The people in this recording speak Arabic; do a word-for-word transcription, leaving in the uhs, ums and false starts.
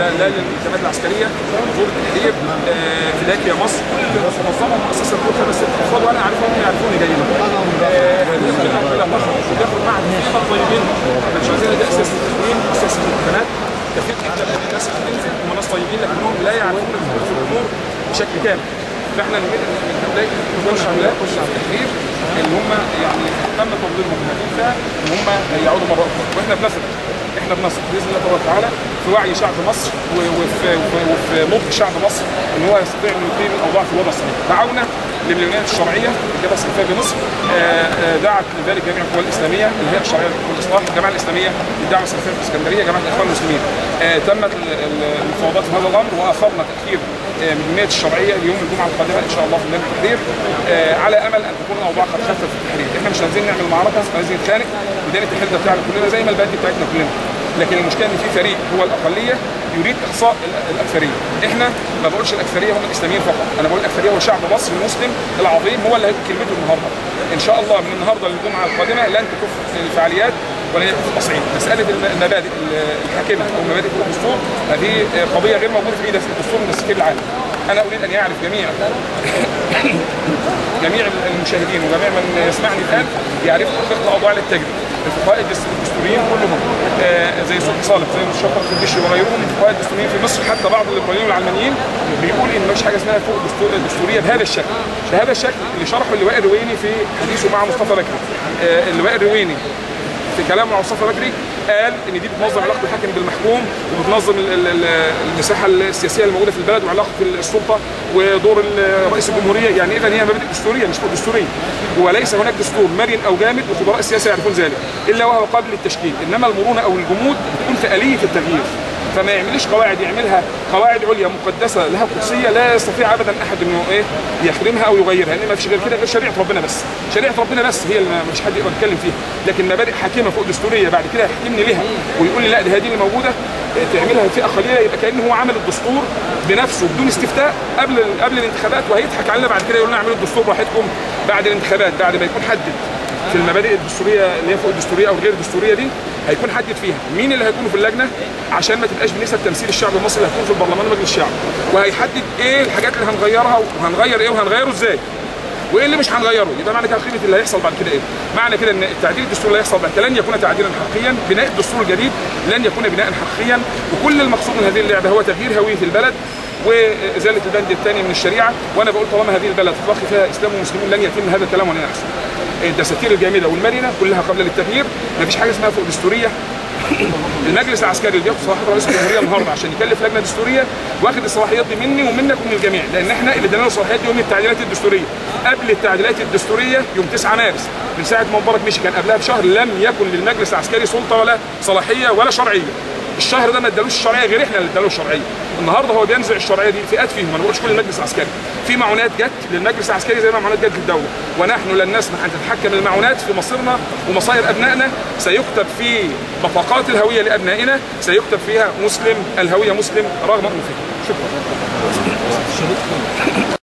لا, لا للانتماءات العسكريه، حضور التحرير، فداك يا مصر، كل منظمه مؤسسه بتوعها بس الاطفال وانا عارفهم يعرفوني جيدا. بياخد معهد في طيبين، احنا مش عايزين ده اساس التكوين، اساس الامتحانات، كثير جدا من الناس اللي بتنزل هم ناس طيبين لكنهم لا يعرفون الامور بشكل كامل. فاحنا نريد ان هؤلاء نخش على نخش على التحرير اللي هم يعني تم تفضيلهم فيها ان هم يعودوا مره اخرى، واحنا بنثق احنا بنثق باذن الله تبارك وتعالى في وعي شعب مصر وفي وفي نضج شعب مصر ان هو يستطيع انه يقيم الاوضاع في الوضع الصحيح. دعونا للمليونيات الشرعيه الجبهه السلفيه بمصر، دعت لذلك جميع القوى الاسلاميه، الهيئه الشرعيه للاصلاح، الجماعه الاسلاميه للدعوه السلفيه في اسكندريه، جماعه الاخوان المسلمين. تمت المفاوضات في هذا الامر واخرنا تاخير المليونيات الشرعيه ليوم الجمعه القادمه ان شاء الله في ميدان التحرير، على امل ان تكون الاوضاع قد خفت في التحرير. احنا مش عايزين نعمل معركه، مش عايزين نتخانق، ميدان التحرير ده بتاعنا كلنا زي ما البلد بتاعتنا كلنا. لكن المشكله ان في فريق هو الاقليه يريد اقصاء الاكثريه. احنا ما بقولش الاكثريه هم الاسلاميين فقط، انا بقول الاكثريه هو شعب مصر المسلم العظيم هو اللي هيقول كلمته النهارده. ان شاء الله من النهارده للجمعه القادمه لن تكف الفعاليات ولن يكف التصعيد. مساله المبادئ الحاكمه او مبادئ الدستور هذه قضيه غير موجوده في اي دستور من دساتير العالم. انا اريد ان يعرف جميع جميع المشاهدين وجميع من يسمعني الان يعرف حقيقه الاوضاع اللي بتجري. الفقهاء الدستوريين كلهم آه زي صبحي صالح زي مستشار الخديشي وغيرهم من الفقهاء الدستوريين في مصر، حتى بعض الليبراليين والعلمانيين بيقول ان مفيش حاجه اسمها فوق دستوريه بهذا الشكل، بهذا الشكل اللي شرحه اللواء الرويني في حديثه مع مصطفى بكري. آه اللواء الرويني في كلامه مع مصطفى بكري قال ان دي بتنظم علاقه الحاكم بالمحكوم وبتنظم المساحه السياسيه الموجوده في البلد وعلاقه السلطه ودور رئيس الجمهوريه، يعني اذا هي مبادئ دستوريه مش فوق دستوريه. وليس هناك دستور مرن او جامد وخبراء السياسه يعرفون ذلك الا وهو قابل للتشكيل، انما المرونه او الجمود بتكون في اليه التغيير. فما يعملش قواعد، يعملها قواعد عليا مقدسه لها قدسيه لا يستطيع ابدا احد انه ايه يحرمها او يغيرها، لان ما فيش غير كده غير شريعه ربنا بس، شريعه ربنا بس هي اللي ما فيش حد يقدر يتكلم فيها. لكن مبادئ حاكمه فوق دستوريه بعد كده يحكمني ليها ويقول لي لا دي هذه اللي موجوده تعملها فئه قليله، يبقى كانه هو عمل الدستور بنفسه بدون استفتاء قبل قبل الانتخابات، وهيضحك علينا بعد كده يقول لنا اعملوا الدستور براحتكم بعد الانتخابات، بعد ما يكون حدد في المبادئ الدستوريه اللي هي فوق الدستوريه او غير الدستوريه دي هيكون حدد فيها مين اللي هيكونوا في اللجنه عشان ما تبقاش بنسبه تمثيل الشعب المصري اللي هيكون في البرلمان ومجلس الشعب، وهيحدد ايه الحاجات اللي هنغيرها وهنغير ايه وهنغيره ازاي وايه اللي مش هنغيره. يبقى معنى كده قيمه اللي هيحصل بعد كده ايه؟ معنى كده ان التعديل الدستوري اللي هيحصل بعد كده لن يكون تعديلا حقيقيا، بناء الدستور الجديد لن يكون بناء حقيقيا، وكل المقصود من هذه اللعبه هو تغيير هويه البلد وازاله البند الثاني من الشريعه. وانا بقول طالما هذه البلد تتبقى فيها اسلام ومسلمون لن يتم هذا الكلام ولن يحصل. الدساتير الجامده والمرنه كلها قبل للتغيير، ما فيش حاجه اسمها فوق دستوريه. المجلس العسكري اللي بياخد صلاحيات رئيس الجمهوريه النهارده عشان يكلف لجنه دستوريه واخد الصلاحيات دي مني ومنك ومن الجميع، لان احنا اللي ادينا له الصلاحيات دي يوم التعديلات الدستوريه. قبل التعديلات الدستوريه يوم تسعة مارس من ساعه ما مبارك مشي كان قبلها بشهر لم يكن للمجلس العسكري سلطه ولا صلاحيه ولا شرعيه. الشهر ده ما ادالوش الشرعيه غير احنا اللي اداله الشرعيه. النهارده هو بينزع الشرعيه دي فئات فيهم، انا ما بقولش كل المجلس العسكري، في معونات جت للمجلس العسكري زي ما معونات جت للدوله، ونحن لن نسمح ان تتحكم المعونات في مصيرنا ومصائر ابنائنا. سيكتب في بطاقات الهويه لابنائنا سيكتب فيها مسلم، الهويه مسلم رغم انفه. شكرا.